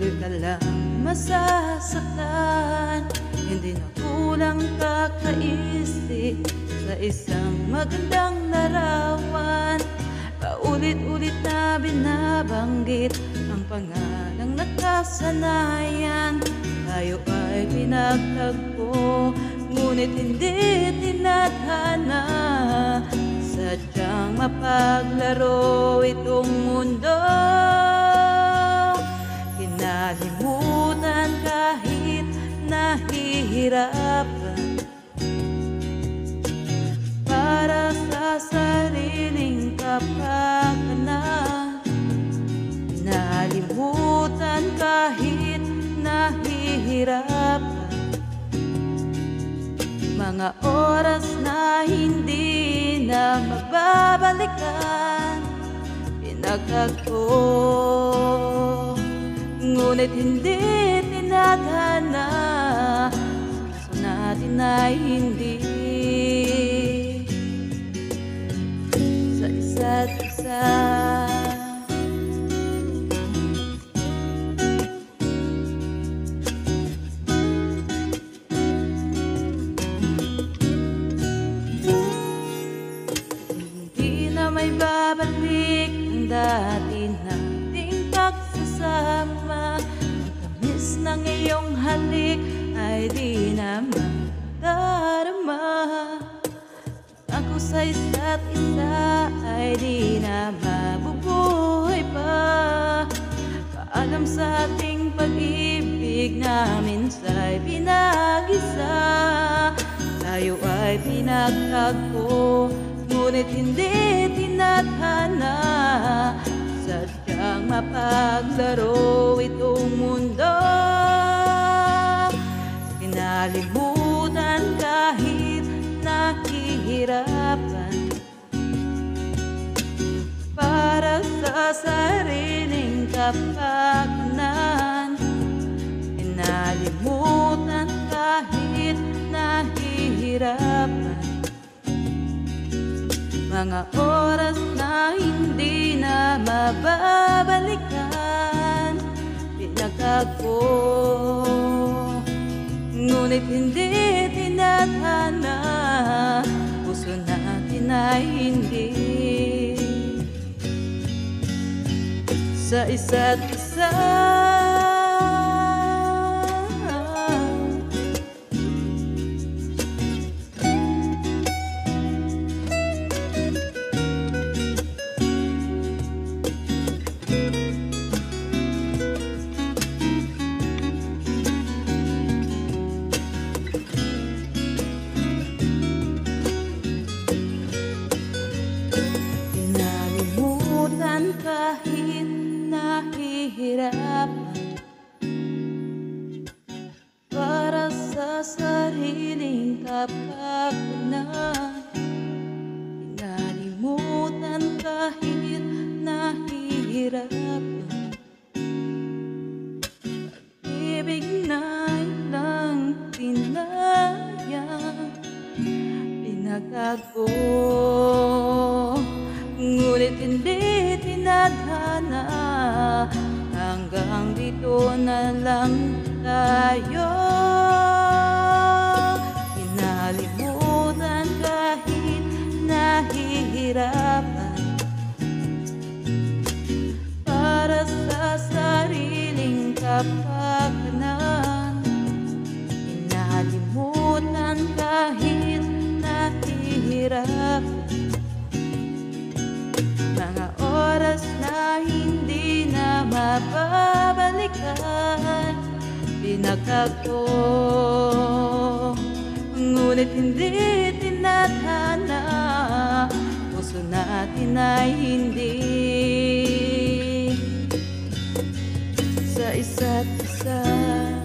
Huli ka lang masasaktan, hindi na kulang kakaisip sa isang magandang larawan. Paulit-ulit na binabanggit ang pangalang nakasanayan. Tayo ay pinagtagpo, ngunit hindi tinadhana. Sadyang mapaglaro itong mundo, kinalimutan kahit nahihirapan. Para sa sariling kapakanan, kinalimutan kahit nahihirapan. Mga oras na hindi na mababalikan, pinagtagpo, ngunit hindi tinadhana. Puso natin ay hindi sa isa't isa. May babalik ang dati nating pagsasama. Ang tamis ng iyong halik ay di na madarama. Ako sa isa't isa ay di na mabubuhay pa. Paalam sa ating pag-ibig na minsa'y pinag-isa. Tayo ay pinagtagpo, ngunit hindi tinadhana. Sadyang mapaglaro itong mundo, kinalimutan kahit nahihirapan. Para sa sariling kapakanan, kinalimutan kahit nahihirapan. Mga oras na hindi na mababalikan, pinagtagpo, ngunit hindi tinadhana. Puso natin ay hindi sa isa't isa. Kahit nahihirapan, para sa sariling kapakanan, kinalimutan kahit nahihirapan. Pag-ibig na ilang tinayang pinagtagpo, ngunit hindi tinadhana. Hanggang dito na lang tayo, kinalimutan kahit nahihirapan. Para sa sariling kapakanan, kinalimutan kahit nahihirapan. Mga oras na hindi na mababalikan, pinagtagpo, ngunit hindi tinadhana. Puso natin ay hindi sa isa't isa.